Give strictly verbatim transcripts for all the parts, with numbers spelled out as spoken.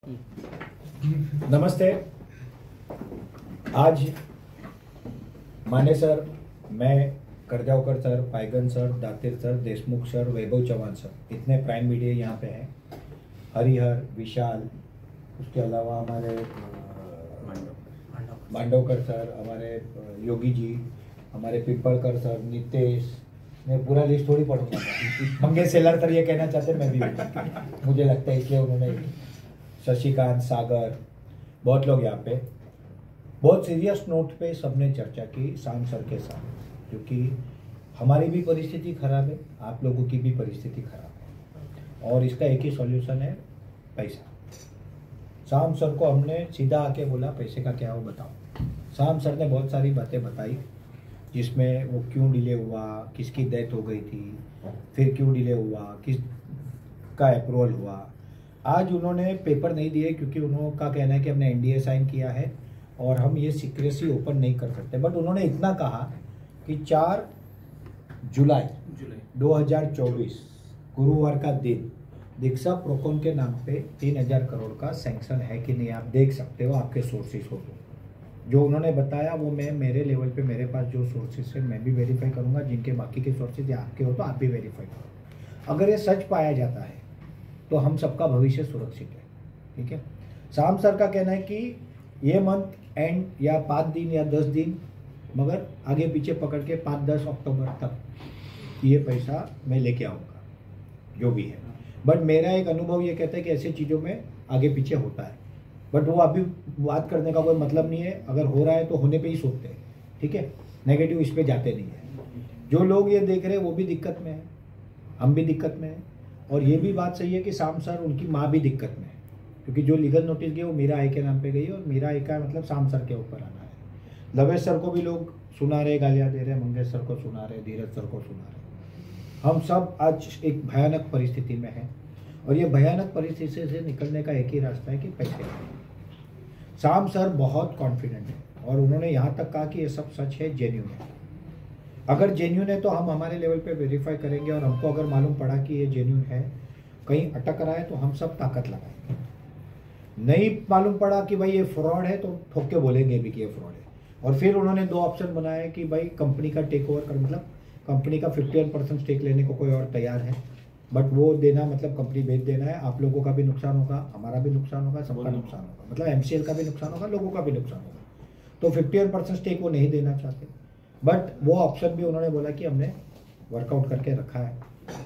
नमस्ते। आज माने सर, मैं Karjavkar sir, Paygan sir, Datir sir, Deshmukh sir, Vaibhav Chauhan sir, इतने प्राइम मीडिया यहाँ पे हैं। हरिहर, विशाल, उसके अलावा हमारे मांडवकर सर, हमारे योगी जी, हमारे पिंपलकर सर, नितेश, मैं पूरा लिस्ट थोड़ी पढ़ूंगा। मंगेश सेलर सर ये कहना चाहते हैं, मैं भी मुझे लगता है इसलिए उन्होंने, शशिकांत, सागर, बहुत लोग यहाँ पे बहुत सीरियस नोट पे सबने चर्चा की शाम सर के साथ, क्योंकि हमारी भी परिस्थिति खराब है, आप लोगों की भी परिस्थिति खराब है और इसका एक ही सॉल्यूशन है, पैसा। शाम सर को हमने सीधा आके बोला पैसे का क्या हो बताओ। शाम सर ने बहुत सारी बातें बताई, जिसमें वो क्यों डिले हुआ, किसकी डेथ हो गई थी, फिर क्यों डिले हुआ, किस का अप्रूवल हुआ। आज उन्होंने पेपर नहीं दिए क्योंकि उन्होंने कहना है कि हमने एनडीए साइन किया है और हम ये सीक्रेसी ओपन नहीं कर सकते। बट उन्होंने इतना कहा कि चार जुलाई दो हज़ार चौबीस गुरुवार का दिन दीक्षा प्रोकॉन के नाम पे तीन हजार करोड़ का सैंक्शन है कि नहीं, आप देख सकते हो, आपके सोर्सेस हो तो। जो उन्होंने बताया वो मैं मेरे लेवल पे, मेरे पास जो सोर्सेस है मैं भी वेरीफाई करूंगा, जिनके बाकी के सोर्सेज आपके हो तो आप भी वेरीफाई करो। अगर ये सच पाया जाता है तो हम सबका भविष्य सुरक्षित है। ठीक है। शाम सर का कहना है कि ये मंथ एंड या पाँच दिन या दस दिन, मगर आगे पीछे पकड़ के पाँच दस अक्टूबर तक ये पैसा मैं लेके आऊँगा, जो भी है। बट मेरा एक अनुभव ये कहता है कि ऐसी चीज़ों में आगे पीछे होता है, बट वो अभी बात करने का कोई मतलब नहीं है। अगर हो रहा है तो होने पे ही सोचते हैं। ठीक है, नेगेटिव इस पे जाते नहीं है। जो लोग ये देख रहे हैं वो भी दिक्कत में है, हम भी दिक्कत में है। और ये भी बात सही है कि शाम सर, उनकी माँ भी दिक्कत में है, क्योंकि जो लीगल नोटिस गई वो मीरा आई के नाम पे गई और मीरा आई का मतलब शाम सर के ऊपर आना है। लवेश सर को भी लोग सुना रहे, गालियाँ दे रहे, मंगेश सर को सुना रहे, धीरज सर को सुना रहे। हम सब आज एक भयानक परिस्थिति में हैं और ये भयानक परिस्थिति से निकलने का एक ही रास्ता है कि पैसे। शाम सर बहुत कॉन्फिडेंट है और उन्होंने यहाँ तक कहा कि ये सब सच है, जेन्यून है। अगर जेन्यून है तो हम हमारे लेवल पे वेरीफाई करेंगे और हमको अगर मालूम पड़ा कि ये जेन्यून है, कहीं अटक रहा है तो हम सब ताकत लगाएंगे। नहीं मालूम पड़ा कि भाई ये फ्रॉड है तो ठोक के बोलेंगे भी कि ये फ्रॉड है। और फिर उन्होंने दो ऑप्शन बनाए कि भाई कंपनी का टेक ओवर कर, मतलब कंपनी का फिफ्टी वन परसेंट स्टेक लेने को कोई और तैयार है, बट वो देना मतलब कंपनी बेच देना है। आप लोगों का भी नुकसान होगा, हमारा भी नुकसान होगा, सबका नुकसान होगा, मतलब एमसीएल का भी नुकसान होगा, लोगों का भी नुकसान होगा। तो फिफ्टी वन परसेंट स्टेक वो नहीं देना चाहते, बट वो ऑप्शन भी उन्होंने बोला कि हमने वर्कआउट करके रखा है।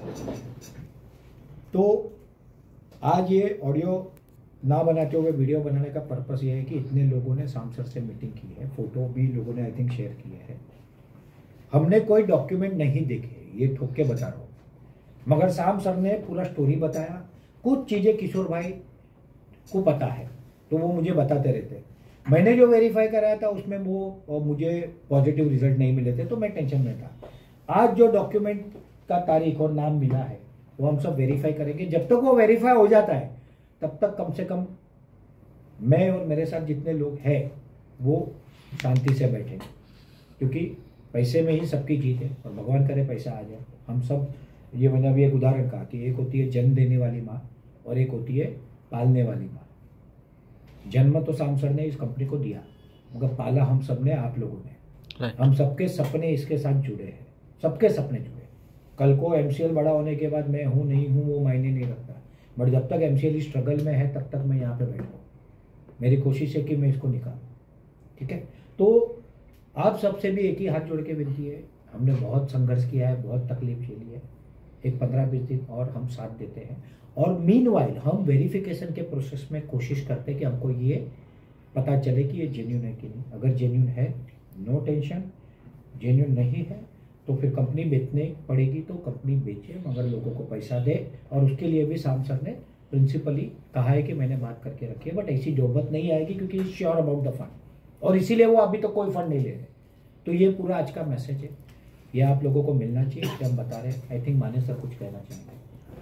तो आज ये ऑडियो ना बनाते हुए वीडियो बनाने का पर्पस ये है कि इतने लोगों ने शाम सर से मीटिंग की है, फोटो भी लोगों ने आई थिंक शेयर किए हैं। हमने कोई डॉक्यूमेंट नहीं देखे, ये ठोक के बता रहा हूँ, मगर शाम सर ने पूरा स्टोरी बताया। कुछ चीज़ें किशोर भाई को पता है तो वो मुझे बताते रहते। मैंने जो वेरीफाई कराया था उसमें वो मुझे पॉजिटिव रिजल्ट नहीं मिले थे तो मैं टेंशन में था। आज जो डॉक्यूमेंट का तारीख और नाम मिला है वो हम सब वेरीफाई करेंगे। जब तक वो वेरीफाई हो जाता है तब तक कम से कम मैं और मेरे साथ जितने लोग हैं वो शांति से बैठेंगे, क्योंकि पैसे में ही सबकी जीत है और भगवान करे पैसा आ जाए। हम सब, ये मैंने अभी एक उदाहरण कहा कि एक होती है जन्म देने वाली माँ और एक होती है पालने वाली माँ। जन्म तो शाम सर ने इस कंपनी को दिया, मगर पाला हम सब ने, आप लोगों ने। हम सबके सपने इसके साथ जुड़े हैं, सबके सपने जुड़े। कल को एमसीएल बड़ा होने के बाद मैं हूँ नहीं हूँ वो मायने नहीं रखता, बट जब तक एमसीएल स्ट्रगल में है तब तक मैं यहाँ पे बैठा हूँ। मेरी कोशिश है कि मैं इसको निकालूँ। ठीक है। तो आप सबसे भी एक ही हाथ जोड़ के विनती है, हमने बहुत संघर्ष किया है, बहुत तकलीफ झेली है, एक पंद्रह बीस दिन और हम साथ देते हैं। और मीनवाइल हम वेरिफिकेशन के प्रोसेस में कोशिश करते हैं कि हमको ये पता चले कि ये जेन्यून है कि नहीं। अगर जेन्यून है नो टेंशन, जेन्यून नहीं है तो फिर कंपनी बेचने पड़ेगी तो कंपनी बेचे, मगर लोगों को पैसा दे। और उसके लिए भी शाम सर ने प्रिंसिपली कहा है कि मैंने बात करके रखी है, बट ऐसी नौबत नहीं आएगी क्योंकि श्योर अबाउट द फंड, और इसीलिए वो अभी तो कोई फंड नहीं ले रहे। तो ये पूरा आज का मैसेज है, ये आप लोगों को मिलना चाहिए कि हम बता रहे हैं। आई थिंक माने सर कुछ कहना चाहेंगे।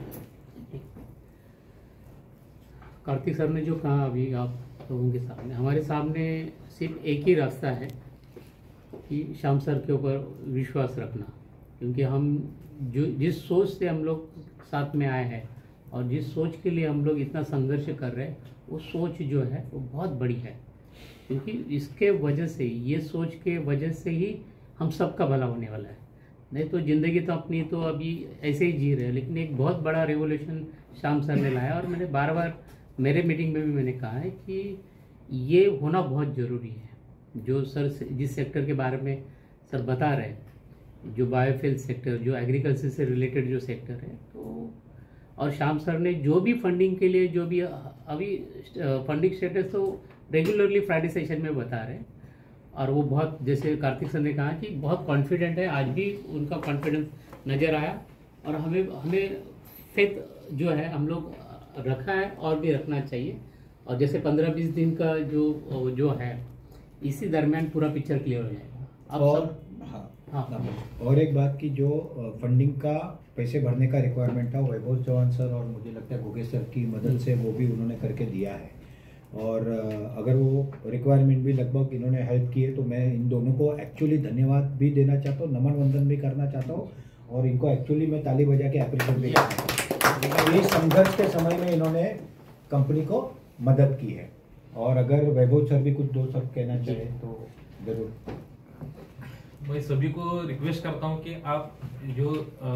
कार्तिक सर ने जो कहा अभी आप लोगों के सामने, हमारे सामने सिर्फ एक ही रास्ता है कि शाम सर के ऊपर विश्वास रखना, क्योंकि हम जो जिस सोच से हम लोग साथ में आए हैं और जिस सोच के लिए हम लोग इतना संघर्ष कर रहे हैं वो सोच जो है वो बहुत बड़ी है, क्योंकि इसके वजह से, ये सोच के वजह से ही हम सबका भला होने वाला है। नहीं तो ज़िंदगी तो अपनी तो अभी ऐसे ही जी रहे हैं, लेकिन एक बहुत बड़ा रेवोल्यूशन श्याम सर ने लाया। और मैंने बार बार मेरे मीटिंग में भी मैंने कहा है कि ये होना बहुत ज़रूरी है। जो सर जिस सेक्टर के बारे में सर बता रहे हैं, जो बायोफ्यूल सेक्टर, जो एग्रीकल्चर से रिलेटेड जो सेक्टर है, तो और श्याम सर ने जो भी फंडिंग के लिए जो भी अभी फंडिंग स्टेटस तो रेगुलरली फ्राइडे सेशन में बता रहे हैं। और वो बहुत, जैसे कार्तिक सर ने कहा कि बहुत कॉन्फिडेंट है, आज भी उनका कॉन्फिडेंस नज़र आया। और हमें हमें फेथ जो है हम लोग रखा है और भी रखना चाहिए। और जैसे पंद्रह बीस दिन का जो जो है, इसी दरमियान पूरा पिक्चर क्लियर हो जाएगा। अब और सब हाँ हाँ और एक बात की, जो फंडिंग का पैसे भरने का रिक्वायरमेंट था, वैभव चौहान सर और मुझे लगता है गुगे सर की मदद से वो भी उन्होंने करके दिया है। और अगर वो रिक्वायरमेंट भी लगभग इन्होंने हेल्प की है, तो मैं इन दोनों को एक्चुअली धन्यवाद भी देना चाहता हूँ, नमन वंदन भी करना चाहता हूँ। और इनको एक्चुअली मैं ताली बजा के अप्रिशिएट भी करना चाहता हूँ। इस संघर्ष के समय में इन्होंने कंपनी को मदद की है। और अगर वैभव सर भी कुछ दो शब्द कहना चाहे तो जरूर। मैं सभी को रिक्वेस्ट करता हूं कि आप जो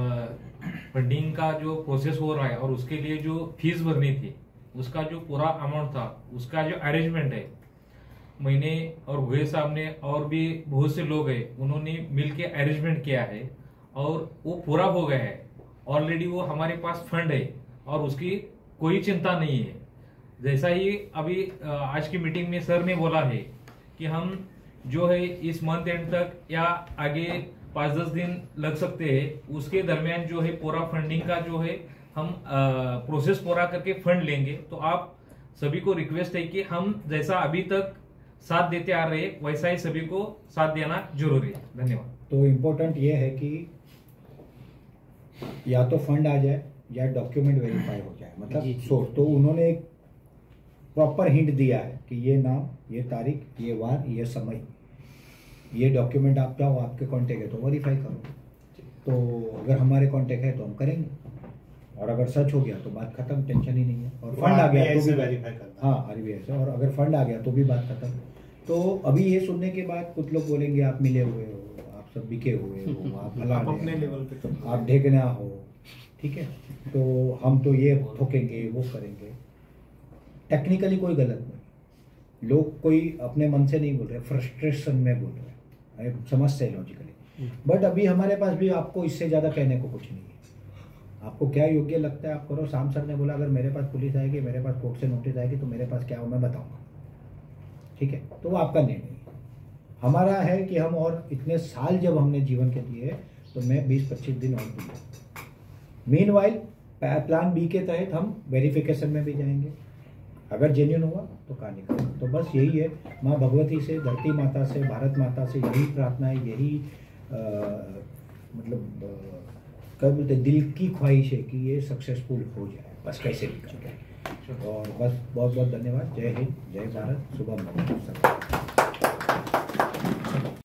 फंडिंग का जो प्रोसेस हो रहा है और उसके लिए जो फीस भरनी थी, उसका जो पूरा अमाउंट था, उसका जो अरेंजमेंट है, मैंने और गुहे साहब ने और भी बहुत से लोग हैं, उन्होंने मिलके अरेंजमेंट किया है और वो पूरा हो गया है। ऑलरेडी वो हमारे पास फंड है और उसकी कोई चिंता नहीं है। जैसा ही अभी आज की मीटिंग में सर ने बोला है कि हम जो है इस मंथ एंड तक या आगे पाँच दस दिन लग सकते हैं, उसके दरमियान जो है पूरा फंडिंग का जो है हम प्रोसेस पूरा करके फंड लेंगे। तो आप सभी को रिक्वेस्ट है कि हम जैसा अभी तक साथ देते आ रहे हैं, वैसा ही सभी को साथ देना जरूरी है। धन्यवाद। तो इम्पोर्टेंट ये है कि या तो फंड आ जाए या डॉक्यूमेंट वेरीफाई हो जाए, मतलब सोर्स। तो उन्होंने एक प्रॉपर हिंट दिया है कि ये नाम, ये तारीख, ये वार, ये समय, ये डॉक्यूमेंट आप जाओ, आपके कांटेक्ट है तो वेरीफाई करो। तो अगर हमारे कांटेक्ट है तो हम करेंगे, और अगर सच हो गया तो बात खत्म, टेंशन ही नहीं है। और फंड आ गया तो भी वेरीफाई करना, हाँ आरबीआई से। और अगर फंड आ गया तो भी बात खत्म। तो अभी ये सुनने के बाद कुछ लोग बोलेंगे आप मिले हुए हो, आप सब बिके हुए हो, आप अपने लेवल पे, आप ढेकना हो, ठीक है, तो हम तो ये ठोकेंगे, वो करेंगे। टेक्निकली कोई गलत नहीं, लोग कोई अपने मन से नहीं बोल रहे, फ्रस्ट्रेशन में बोल रहे हैं, समझते हैं लॉजिकली। बट अभी हमारे पास भी आपको इससे ज़्यादा कहने को कुछ नहीं है। आपको क्या योग्य लगता है आप करो। शाम सर ने बोला अगर मेरे पास पुलिस आएगी, मेरे पास कोर्ट से नोटिस आएगी, तो मेरे पास क्या हो मैं बताऊंगा, ठीक है, तो वो आपका निर्णय है। हमारा है कि हम और इतने साल जब हमने जीवन के दिए, तो मैं बीस पच्चीस दिन और दिए। मीनवाइल प्लान बी के तहत हम वेरिफिकेशन में भी जाएंगे, अगर जेन्युइन हुआ तो कहानी करें। तो बस यही है, माँ भगवती से, धरती माता से, भारत माता से यही प्रार्थना है, यही आ, मतलब क्या बोलते दिल की ख्वाहिश है कि ये सक्सेसफुल हो जाए, बस कैसे भी करके। और बस बहुत बहुत धन्यवाद। जय हिंद, जय भारत, शुभम भवतु।